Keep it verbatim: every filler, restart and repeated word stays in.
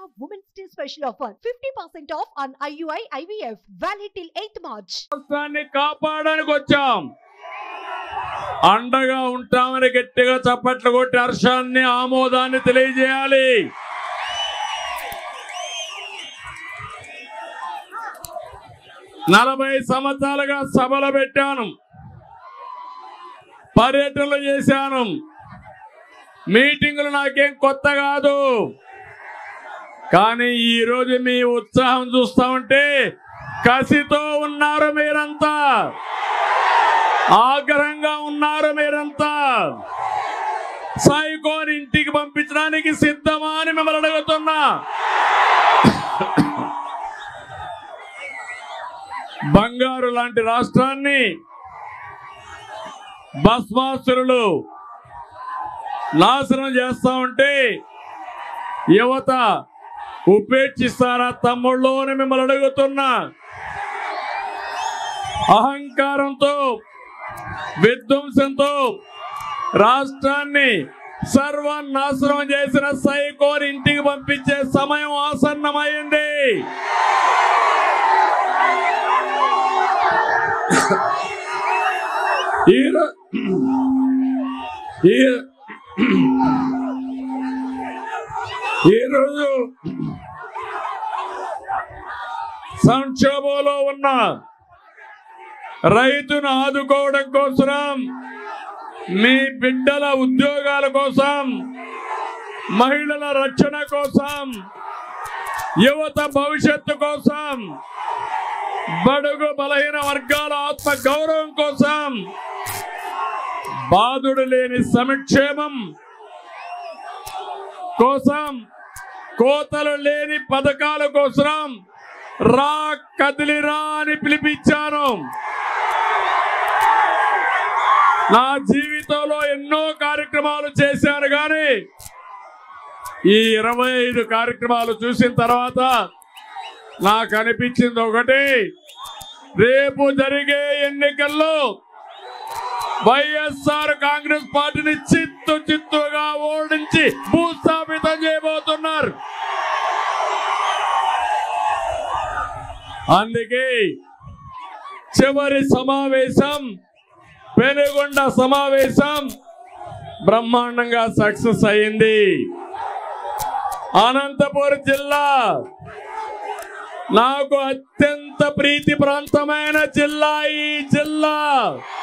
Women's Day special offer fifty percent off on I U I I V F valid till eighth March. రాష్ట్రాన్ని కాపాడడానికి వచ్చాం. అండగా ఉంటామని గట్టిగా చప్పట్లు కొట్టి హర్షాన్ని ఆమోదాన్ని తెలియజేయాలి. నలభై సంవత్సరాలుగా సభలు పెట్టాను, పర్యటనలు చేశాను, మీటింగులు నాకేం కొత్త కాదు. కానీ ఈ రోజు మీ ఉత్సాహం చూస్తా ఉంటే కసితో ఉన్నారు మీరంతా, ఆగ్రహంగా ఉన్నారు మీరంతా. సైకోని ఇంటికి పంపించడానికి సిద్ధమా అని మిమ్మల్ని అడుగుతున్నా. బంగారు లాంటి రాష్ట్రాన్ని భస్మాసురులు నాశనం చేస్తా ఉంటే యువత ఉపేక్షిస్తారా తమ్ముళ్ళు అని మిమ్మల్ని అడుగుతున్నా. అహంకారంతో విధ్వంసంతో రాష్ట్రాన్ని సర్వనాశనం చేసిన సైకోని ఇంటికి పంపించే సమయం ఆసన్నమైంది. ఈరోజు సంక్షోభంలో ఉన్న రైతును ఆదుకోవడం కోసం, మీ బిడ్డల ఉద్యోగాల కోసం, మహిళల రక్షణ కోసం, యువత భవిష్యత్తు కోసం, బడుగు బలహీన వర్గాల ఆత్మ గౌరవం కోసం, బాధుడు లేని సంక్షేమం కోసం, కోతలు లేని పథకాల కోసం రా కదిలిరా అని పిలిపించాను. నా జీవితంలో ఎన్నో కార్యక్రమాలు చేశాను, కానీ ఈ ఇరవై ఐదు కార్యక్రమాలు చూసిన తర్వాత నాకు అనిపించింది ఒకటి, రేపు జరిగే ఎన్నికల్లో వైఎస్ఆర్ కాంగ్రెస్ పార్టీని చిత్తు చిత్తుగా ఓడించి భూస్థాపితం చేయబోతున్నారు. అందుకే చివరి సమావేశం, పెనుగొండ సమావేశం బ్రహ్మాండంగా సక్సెస్ అయింది. అనంతపురం జిల్లా నాకు అత్యంత ప్రీతి ప్రాంతమైన జిల్లా. ఈ జిల్లా